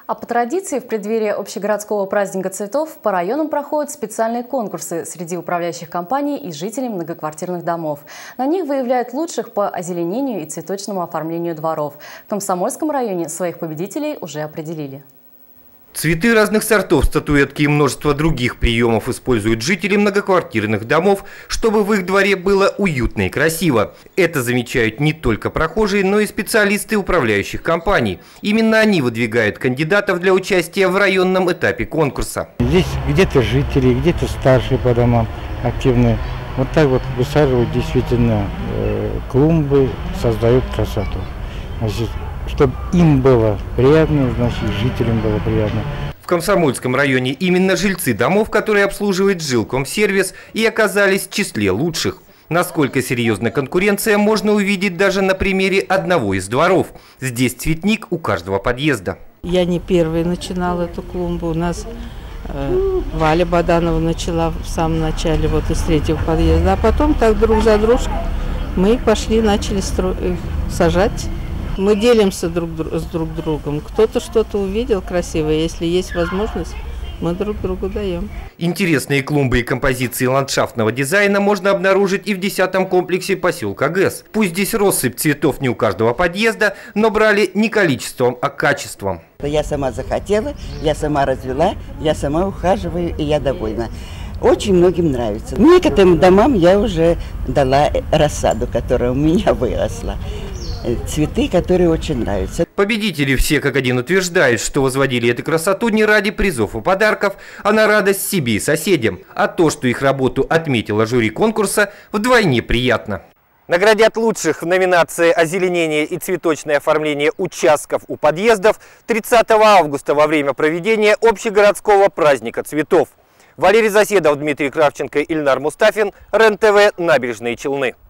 А по традиции, в преддверии общегородского праздника цветов по районам проходят специальные конкурсы среди управляющих компаний и жителей многоквартирных домов. На них выявляют лучших по озеленению и цветочному оформлению дворов. В Комсомольском районе своих победителей уже определили. Цветы разных сортов, статуэтки и множество других приемов используют жители многоквартирных домов, чтобы в их дворе было уютно и красиво. Это замечают не только прохожие, но и специалисты управляющих компаний. Именно они выдвигают кандидатов для участия в районном этапе конкурса. Здесь где-то жители, где-то старшие по домам активные. Вот так вот высаживают действительно клумбы, создают красоту. Значит, чтобы им было приятно, значит, жителям было приятно. В Комсомольском районе именно жильцы домов, которые обслуживает Жилкомсервис, и оказались в числе лучших. Насколько серьезна конкуренция, можно увидеть даже на примере одного из дворов. Здесь цветник у каждого подъезда. Я не первой начинала эту клумбу. У нас Валя Баданова начала в самом начале, вот из третьего подъезда. А потом так друг за дружкой мы пошли, начали сажать. Мы делимся друг с другом. Кто-то что-то увидел красивое. Если есть возможность, мы друг другу даем. Интересные клумбы и композиции ландшафтного дизайна можно обнаружить и в 10-м комплексе поселка ГЭС. Пусть здесь россыпь цветов не у каждого подъезда, но брали не количеством, а качеством. Я сама захотела, я сама развела, я сама ухаживаю, и я довольна. Очень многим нравится. Некоторым домам я уже дала рассаду, которая у меня выросла. Цветы, которые очень нравятся. Победители все как один утверждают, что возводили эту красоту не ради призов и подарков, а на радость себе и соседям. А то, что их работу отметила жюри конкурса, вдвойне приятно. Наградят лучших в номинации «Озеленение и цветочное оформление участков у подъездов» 30 августа во время проведения общегородского праздника цветов. Валерий Заседов, Дмитрий Кравченко, Ильнар Мустафин, РЕН-ТВ, Набережные Челны.